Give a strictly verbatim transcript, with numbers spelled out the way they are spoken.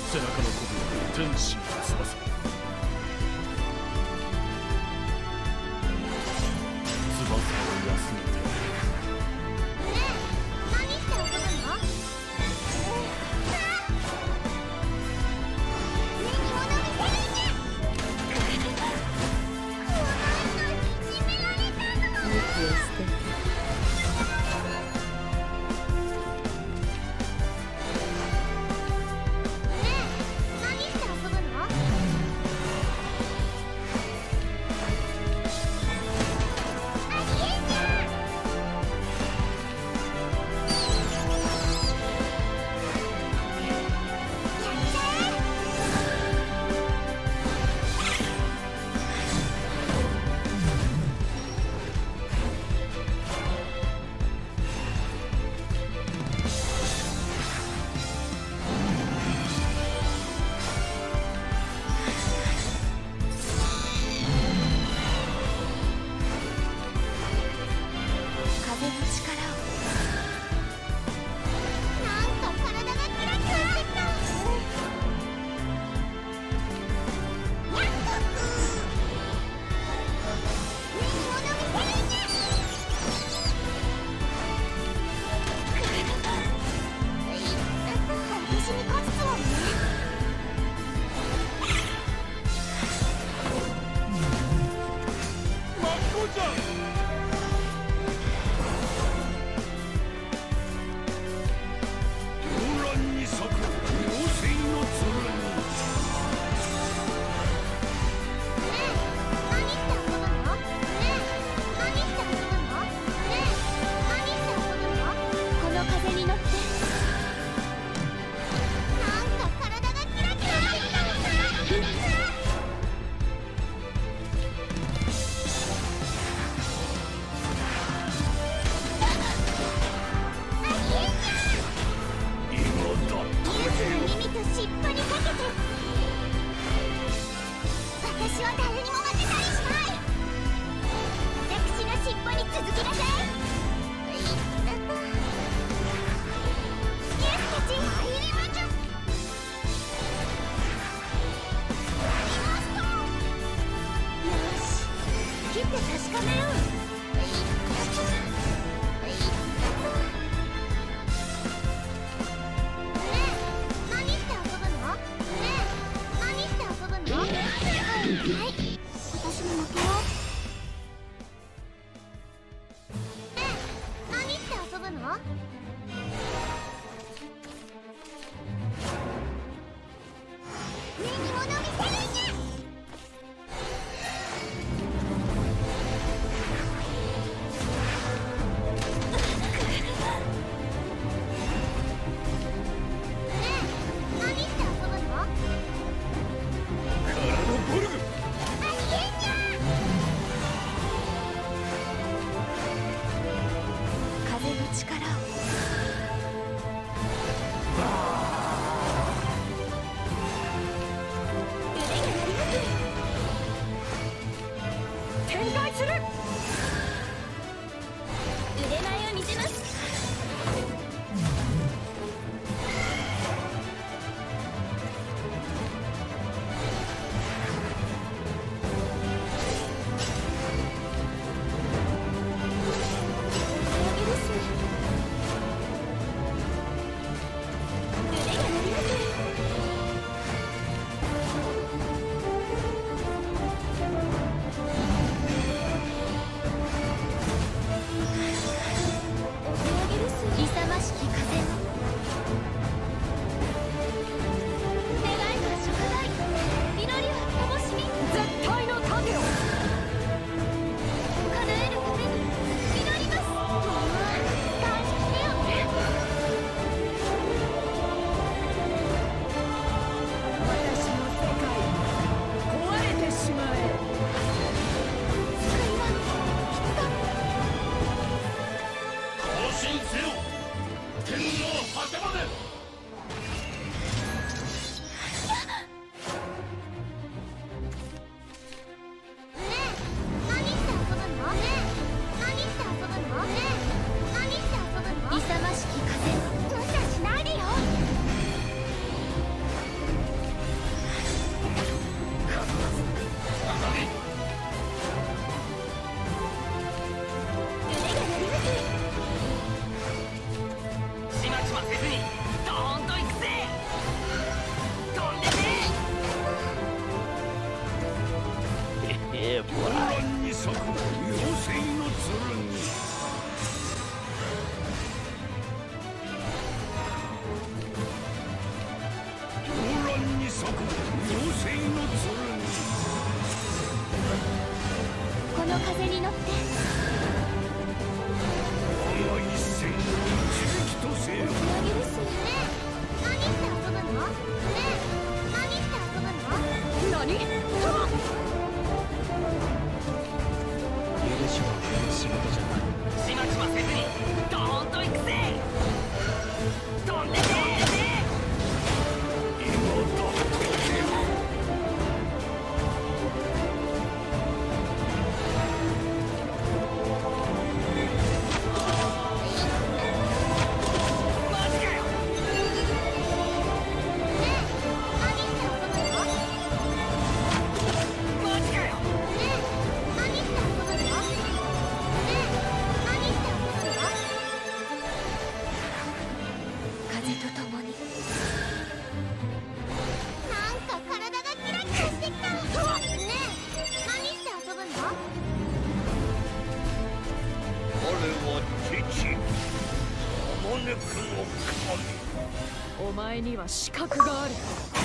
背中の鼓舞天使の翼。翼を休めて。 ねえ、何して遊ぶの？目に物見せるんじゃ。怖いのにいじめられたの。 息を捨てて。 はい。 風に乗って。 我が一戦を奇跡とせよ。 お土産ですね。何して遊ぶの？ねえ、何して遊ぶの？何？はっ！ 許しは仕事じゃない。 ちまちませずにドーンと行くぜ。飛んでけ今だとでもマジかよ。 ねえ、何して遊ぶの？ マジかよ。 ねえ、何して遊ぶの？ねえ、何して遊ぶの？風と共に。なんか体がキラキラしてきた。ねえ、何して遊ぶの？ 我は父あまねくの神。 お前には資格がある。